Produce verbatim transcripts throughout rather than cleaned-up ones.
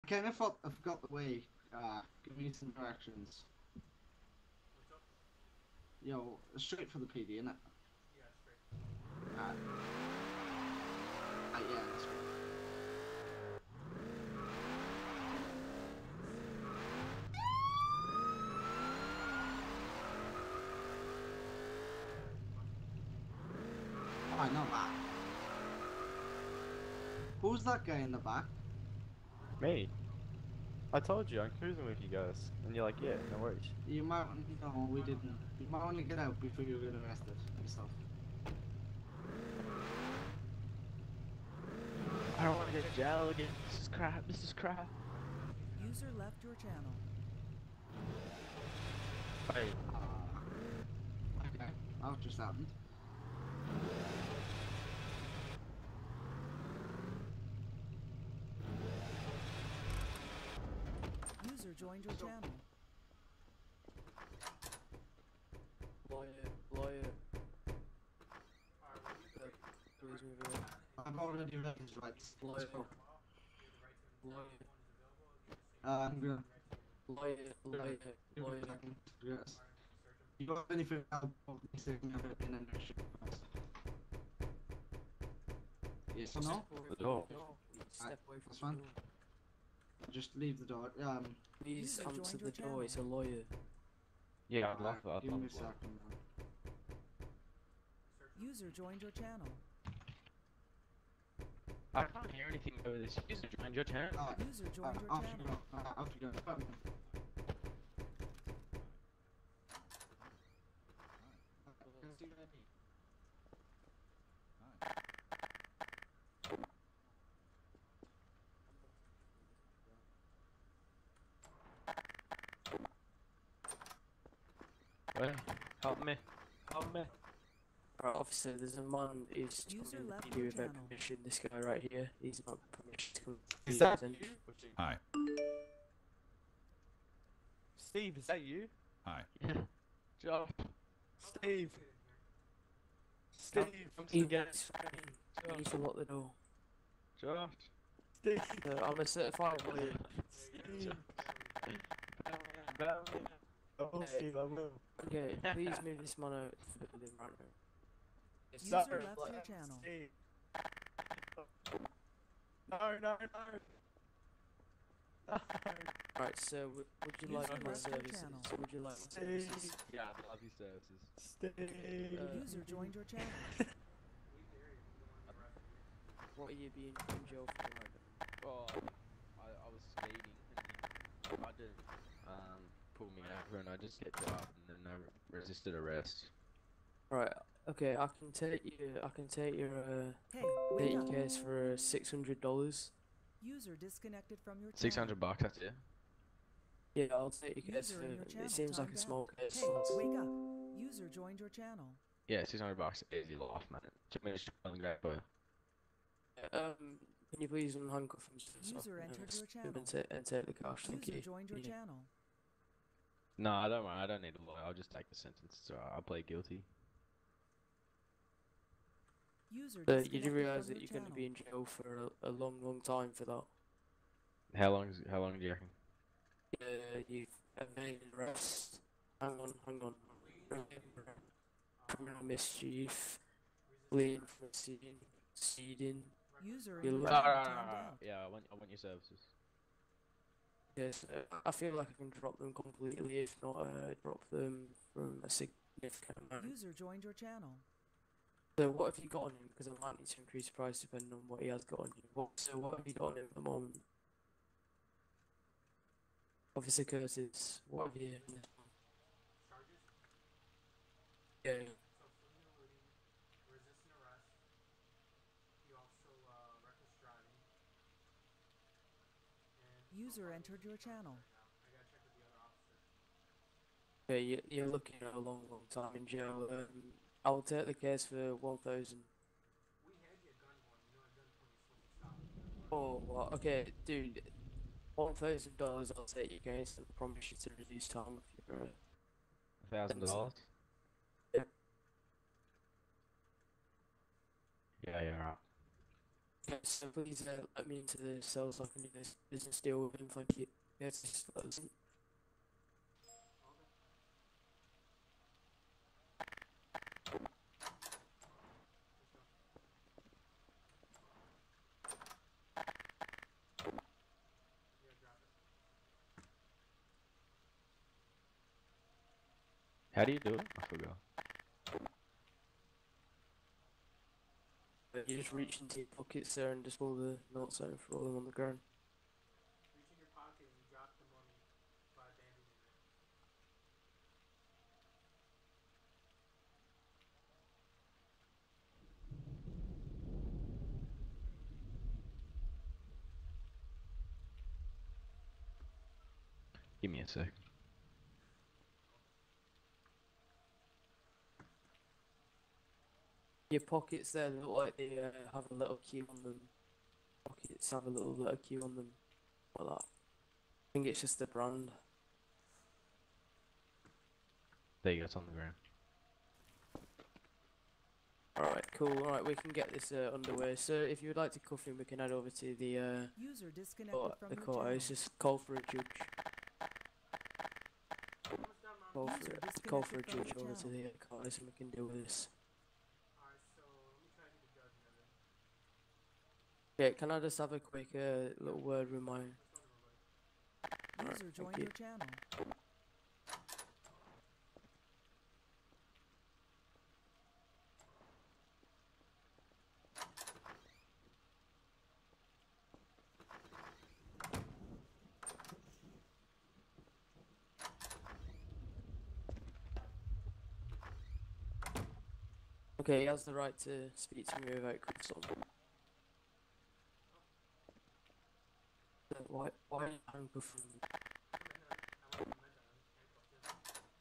kind of thought I forgot the way. Uh, give me some directions. Yo, straight for the P D, innit? Yeah, straight. Alright. Uh, yeah, that's right. Oh, I know that. Who's that guy in the back? Me. I told you I'm cruising with you guys, and you're like, yeah, no worries. You might. No, we didn't. You might want to get out before you get arrested and stuff. I don't want to go to jail again. This is crap. This is crap. User left your channel. Wait. Uh, okay, that just happened. User joined your channel. Lawyer, lawyer. Please move away. I've already read his rights. Lawyer. Let's go. Lawyer. Uh, I'm gonna. Lawyer, lawyer, Give me a lawyer. second. Yes. You got anything about me saying everything in there? Yes or no? The door. No, step away from That's the fine. door. Just leave the door. Um, Please User answer joined the your door, channel. it's a lawyer. Yeah, I'd love that. I'd give love me a that. second. Man. User joined your channel. I can't hear anything over this. User joined your channel. Uh, User uh, joined your off you channel. go. Uh, off you go. Button. Wait, help me. Help me. Right, officer, there's a man who's User coming left to you your without channel. permission. This guy right here, he's not permission to come. Is to that his you? Hi. Steve, is that you? Hi. Yeah. Josh. Steve. Steve, I'm He- scared. he's fine. You need to lock the door. Josh. Steve. Uh, I'm a certified lawyer. Steve. Batman. Oh, Steve, I will. Okay, please move this man out of the building right now. Yes, User sir. left your channel. Steve. No, no, no. No. Right, so would, would you User like my left your services? channel. Would you like my Steve. services? Yeah, I love your services. Steve. Uh, User joined your channel. What are you being in jail for right now? Oh, I, I was speeding and he tried to um, pull me over and I just get dropped and then I resisted arrest. Right, okay, I can take you. I can take your uh, Hey, take wake your up. case for uh, six hundred dollars. User disconnected from your channel. Six hundred bucks, that's it. Yeah, I'll take your case User for. in your channel It seems like a timed out. small case. Hey, so it's- wake up. User joined your channel. Yeah, six hundred bucks, easy laugh, man. Took me to spelling that, but Um, can you please unhandcuff him so I User can, uh, entered your scoop and channel. ta- and take the cash? Thank User you. joined your Yeah. channel. no, I don't. I don't need a lawyer. I'll just take the sentence. So I'll play guilty. User But you disconnected do realise from that your you're going to channel. be in jail for a, a long, long time for that. How long? Is, how long do you reckon? Uh, you've evaded arrest. Hang on, hang on. Criminal mischief, fleeing from a scene, speeding. User in You your look- channel No, no, no, timed no, no. out. Yeah, I want. I want your services. Yes, uh, I feel like I can drop them completely, if not uh, drop them from a significant amount. User joined your channel. So what have you got on him? Because I might need to increase the price depending on what he has got on you. What, so what have you got on him at the moment? Officer Curtis, what have you? Yeah. Resisting arrest. You also uh, reckless driving. And User entered your channel. I gotta check with the other officer. Okay, you, you're looking at a long, long time in jail. Um, I'll take the case for one thousand. We had you a gun one. You know a gun point is supposed to stop. Oh, well, okay, dude. One thousand dollars. I'll take your case and promise you to reduce time if you're. Uh, A thousand dollars. Yeah. Yeah, yeah, right. Okay, so please uh, let me into the cell so I can do this business deal with him. Thank you. Yes, just let us in. How do you do it? I forgot. Uh, You just reach into your pockets there and just pull the notes out and throw them on the ground. Reach in your pocket and you drop the money by abandoning it. Give me a sec. Your pockets there look like they uh, have a little key on them. Pockets have a little letter key on them. Like that. I think it's just the brand. There you go, it's on the ground. Alright, cool. Alright, we can get this uh, underway. So if you would like to cuff him, we can head over to the uh, User disconnected court, from the your courthouse. channel. Just call for a judge. Almost done, Mom. Call User for, disconnected call for a from your judge over to channel. the uh, courthouse and we can deal with this. Alright, so let me try to get the judge and everything. Okay, can I just have a quick uh, little word with my... Let's Alright, go to everybody. User thank joined you. your channel. Okay, he has the right to speak to me without cuffs on. Uh, Why, why handcuff him? I wouldn't have meant that.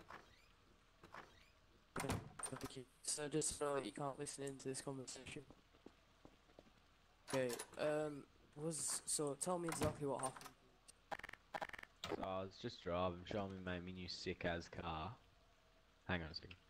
I handcuffed him. Thank you. So just so that you can't listen into this conversation. Okay, um, was, so tell me exactly what happened. So I was just driving, showing me mate my new sick as car. Hang on a second.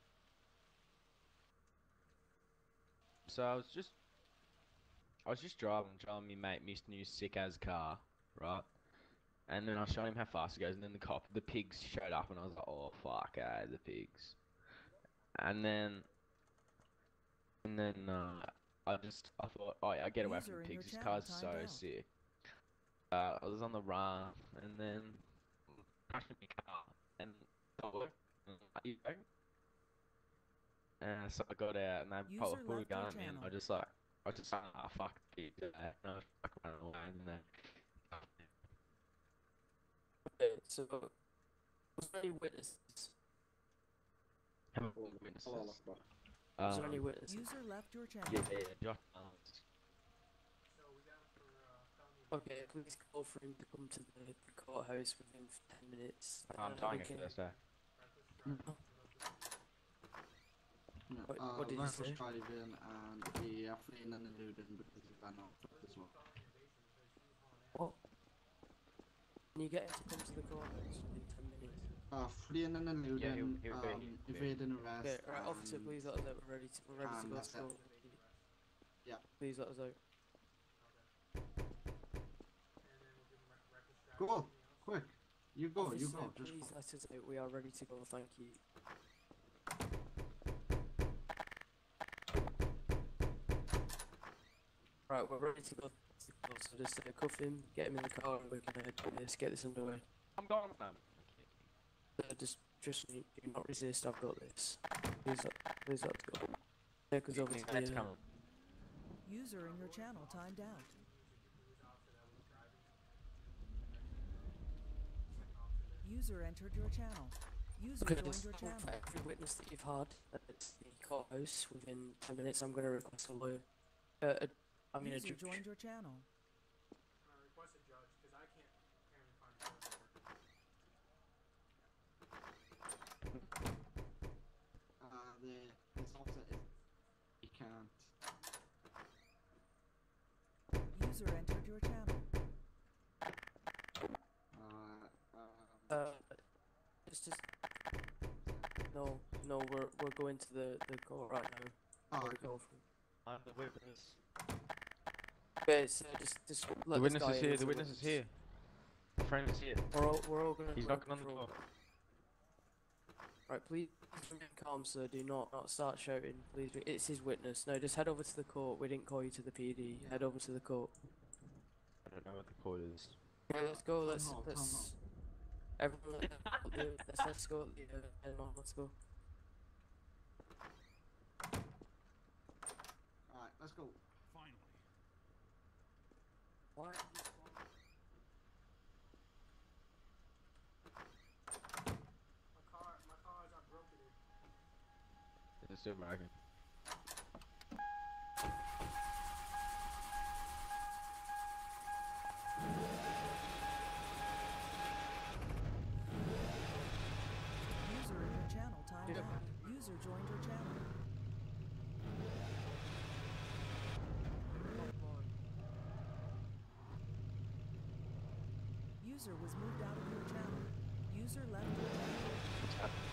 So I was just, I was just driving, showing me mate my new sick as car, right? And then I showed him how fast it goes, and then the cop, the pigs showed up, and I was like, oh fuck, eh, the pigs. And then, and then uh, I just, I thought, oh yeah, I get away from User the in your pigs. This channel car's so timed out. sick. Uh, I was on the run, and then crashed my car, and oh, you go. And so I got out, and they User pulled, pulled a left your gun at me, and channel. I just like, I just like, ah, fuck the pigs, and I was fucking running away, and then. Okay, so, was there any witnesses? Haven't been witnesses. Was there any Um, witnesses? User left your channel. yeah, yeah, yeah, Josh Barnes. So we got him for uh, felony. Okay, please call for him to come to the, the courthouse within ten minutes. I'm uh, dying we at can- first, eh? Reckless driving. No, What- uh, what did you reckless say? driving and the uh, fleeing and eluding because he ran off as well. Felony evasion because he was hauling ass. What? Can you get him to come to the courthouse within ten minutes? Uh, fleeing and eluding, Yeah, he'll- he'll be um, here, evading arrest. Okay, right, officer, and- please let us know we're ready to, we're ready to and go that's to it. court. Yeah. Please let us know. And then we'll give him rec- reckless driving. Go, Anything else? quick. You go, you Officer, go. Just please go. let us know. We are ready to go. Thank you. Right, we're ready to go. So just uh, cuff him, get him in the car, and we can uh, let's get this underway. I'm going, man. Uh, just, just do not resist. I've got this. Please, let, please let's go. Take us over to the. That's Uh, coming. User in your channel timed out. User entered your channel. User Okay, joined just your for channel. every witness that you've had at the courthouse within ten minutes, I'm going to request a lawyer. Uh, a, I mean, a User judge. joined your channel. Uh, request a judge because I can't apparently find a judge. Uh, the his officer is he can't. User entered your channel. Uh, um, Uh, it's just no, no. We're we're going to the the court right now. oh, We're okay. going for- I'm the witness. Okay, so just, just let The this witness guy is in here. as The a witness is here. The friend is here. We're all, we're all gonna He's run knocking on the patrol. door. Right, please remain calm, sir. Do not, not start shouting. Please, be- it's his witness. No, just head over to the court. We didn't call you to the P D. Head over to the court. I don't know what the code is. Okay, let's go. Town Let's hall, town let's everyone. Let, the- let's let's go. Yeah, head on, let's go. Alright, let's go. Finally. Why? are you- My car, my car got broken in. It's still American. User in your channel timed Yeah. out. User joined your channel. User was moved out of your channel. User left your channel. What's happening?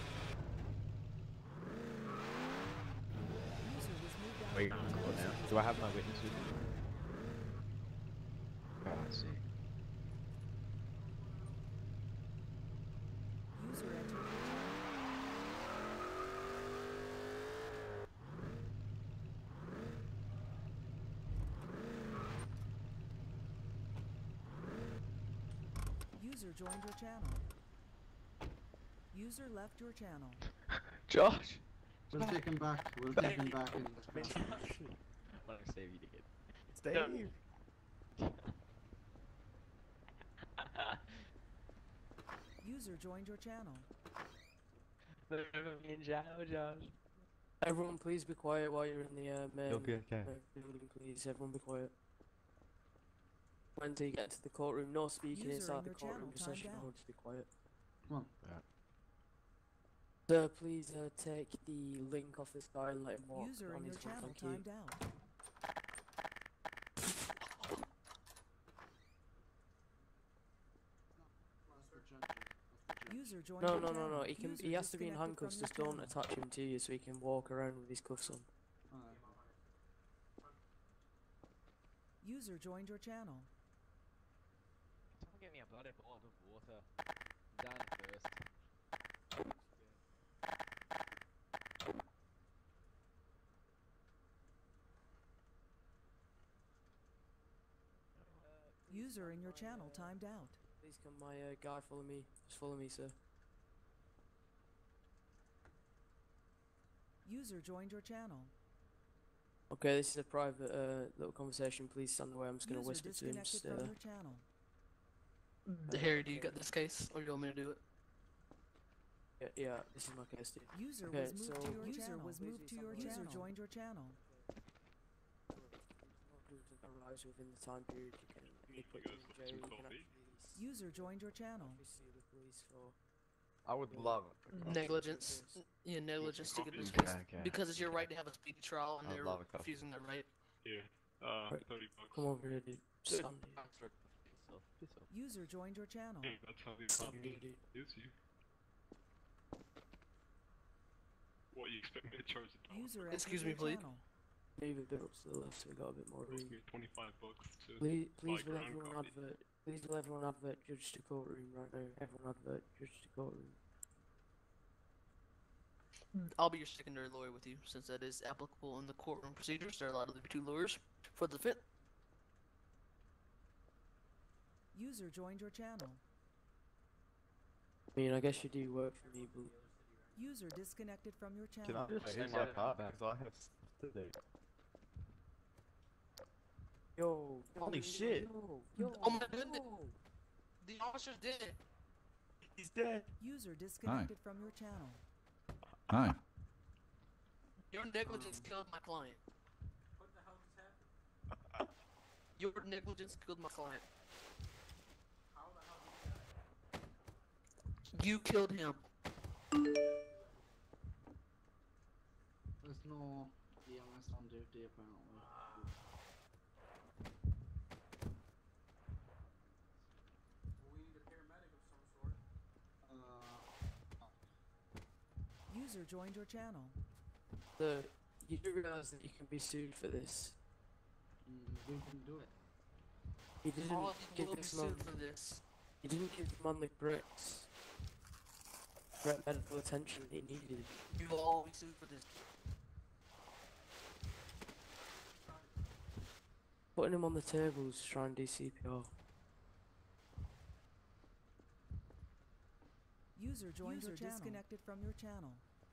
User was moved out Where you of going your to court channel. now? Do I have my witness with me? Oh, I see. User entered your channel. User joined your channel. User left your channel. Josh! We'll take him back. We'll take him back in this class. I'm gonna save you again. Steve. User joined your channel. Me in jail, Josh. Everyone, please be quiet while you're in the uh, main You'll be okay. uh, building. Please, everyone, be quiet. When do you get to the courtroom? No speaking User inside in the your courtroom. channel Just timed actually out. everyone just be quiet. Come on. Sir, please uh, take the link off this guy and let him walk User on in your his way. channel Thank you. timed out. That's the gentleman. That's the gentleman. User joined No, your no, no, channel. no. He can. User He has to be in disconnected handcuffs. from your Just don't channel. attach him to you, so he can walk around with his cuffs on. Alright. User joined your channel. Someone get me a bloody bottle of water. I'm done first. User in your channel timed out. Please can my uh, guy follow me? Just follow me, sir. User joined your channel. Okay, this is a private uh, little conversation. Please stand away. I'm just gonna User whisper to him. disconnected Just stay from there. your channel. Harry, do you got this case, or you want me to do it? Yeah, yeah. This is my case, dude. User Okay, was moved so- to your User channel. was User moved to your User channel. joined your channel. Arise within the time period. You can only put you in jail. You can actually User joined your channel. sue the police for. I would love it. Negligence. Yeah, negligence to get this Okay, case. okay. Because it's your right to have a speedy trial, and I'd they're love a coffee. refusing that right. Yeah, uh, Right. thirty bucks. Come over here, dude. Dude. Stand, dude. Piss off, piss off. User joined your channel. Hey, that's how the Stand, economy dude. is you. What, you expect me to charge the dollar? User Excuse entered me, your please. channel. Move a bit up to the left so we got a bit more Cost room. me twenty-five bucks to Please, buy please will ground everyone coffee. advert. Please will everyone advert judge to courtroom right now. Everyone advert judge to courtroom. I'll be your secondary lawyer with you, since that is applicable in the courtroom procedures. There are allowed to be two lawyers for the defense. User joined your channel. I mean, I guess you do work for me, but User disconnected from your Can channel. I just send my car back? Because I have stuff to do. yo, Holy yo, shit. Yo, yo, Oh my goodness. yo. The officer's dead. He's dead. User disconnected from your channel. Hi. Your negligence killed my client. What the hell just happened? Your negligence killed my client. How the hell did you die? You killed him. There's no E M S on duty apparently. Well, we need a paramedic of some sort. Uh, User joined your channel. The you do realize that you can be sued for this. mm, we can do it. You didn't All of you give will be this man. sued for this. You didn't give the man the correct, correct medical attention that he needed. You will all be sued for this. Putting him on the tables to try and do C P R. User joined User your channel. disconnected Disconnected from your channel.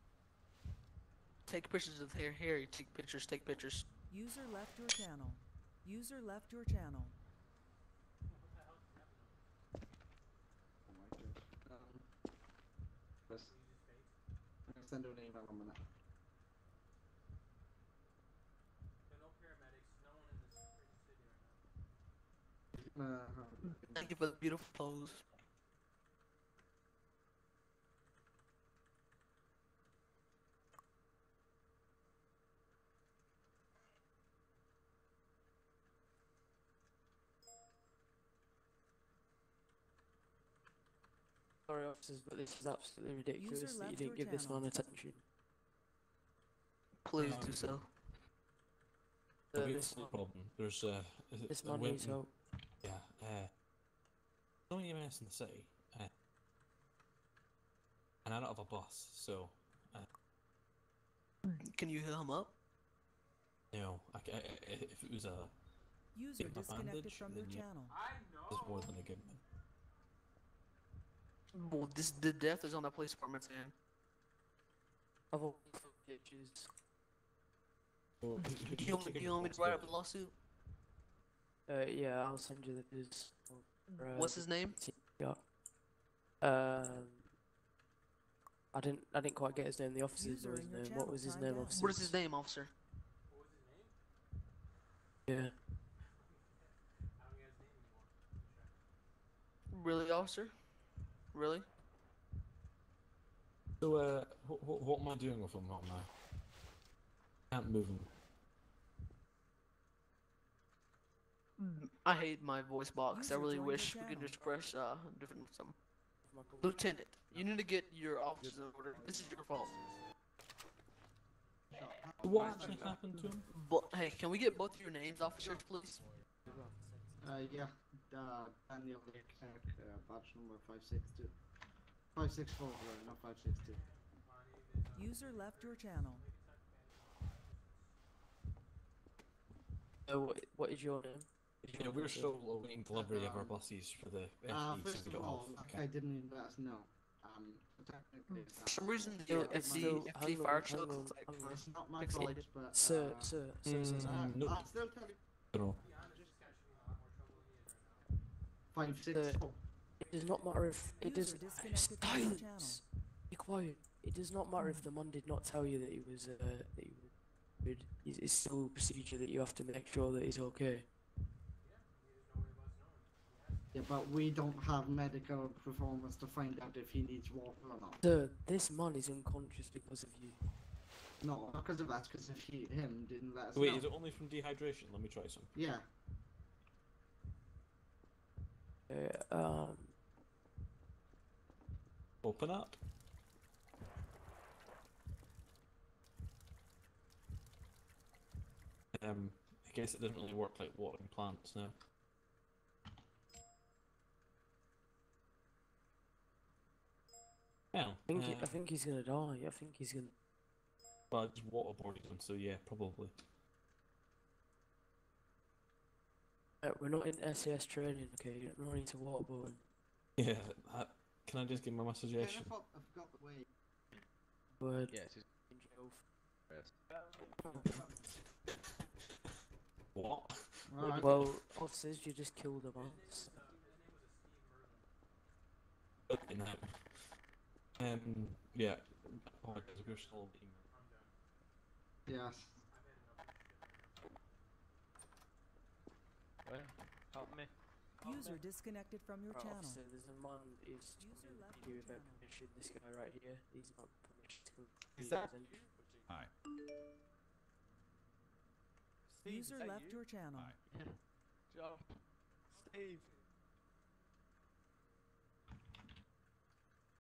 Take pictures of hair. Harry, take pictures. Take pictures. User left your channel. User left your channel. Oh my god. Um, Chris, I'm gonna send her an email in a minute. There are no paramedics, no one in this freaking city right now. Uh, have a look. Thank you for the beautiful pose. Sorry, officers, but this is absolutely ridiculous User that you left didn't your give this channel. man attention. Please Um, do so. Uh, Okay, this, no problem. There's uh, a- this a man needs Winton- help. Yeah, uh, no E M S in the city, uh, and I don't have a bus, so Can you heal him up? no. I, ca- I, I- if it was a User Give him a disconnected bandage, from your then yeah. channel. I there's more know. than a good one. Well, this the death is on the police department's hand. I've all pictures. So, who- who Do did you, want me- take do you him want me to to write up a hospital? lawsuit? Uh, yeah, I'll send you the his. or, uh, What's his name? Yeah. Um, I didn't. I didn't quite get his name. The officer's User know his in your name. channel What was his timed name, out. officer? What is his name, officer? What was his name? Yeah. I don't get his name anymore. Let me check. Really, officer? Really? So, uh, what, what, what am I doing with him right now? Can't move him. I hate my voice box. I User really joined your wish we could channel. just press uh different some. Lieutenant, you need to get your officers in order. This is your fault. What actually happened to him? But hey, can we get both of your names, officers, please? Uh, yeah, uh, Daniel Leclerc, uh, badge number five six two. five six four, sorry, not five six two. User left your channel. Uh, what, what is your name? Is Yeah, your we're name? still awaiting delivery of our buses for the Uh, F D, first so we of don't all, have. that guy didn't even let us know. Um, technically it's For not- some reason, Still- the F it's D, still- F D hang on, fire hang truck on, looks like hang on. It's not my Pixelated. fault, but Sir, uh, sir, sir, sir, sir. uh, no. I'll still tell you. No. Five six Uh, four. It does not matter if it User does. disconnected from your channel. Silence. Be quiet. It does not matter if the man did not tell you that he was uh, that he was good. It's, it's still a procedure that you have to make sure that he's okay. Yeah, but we don't have medical performance to find out if he needs water or not. Sir, this man is unconscious because of you. No, not because of that, because if he, him didn't let us Wait, know. is it only from dehydration? Let me try some. Yeah. Uh, um, Open up. Um, I guess it doesn't really work like watering plants now. Well, I think he- uh, I think he's gonna die. I think he's gonna. well, I just waterboarded him, so yeah, probably. Uh, we're not in S A S training, okay? You don't need to waterboard. Yeah, I, can I just give my Yeah, I suggestion? forgot, I forgot the way. Word. Yeah, it's just In jail What? Alright. Well, officers, you just killed a man. Okay, now. Um, yeah. Oh, guys, we're still being. Yes. well, help me. User disconnected from your Right, channel. officer, there's a man who's User left you your without channel. permission. This guy right here, he's not permission to. Is that- Hi. User left your channel. Hi. Steve.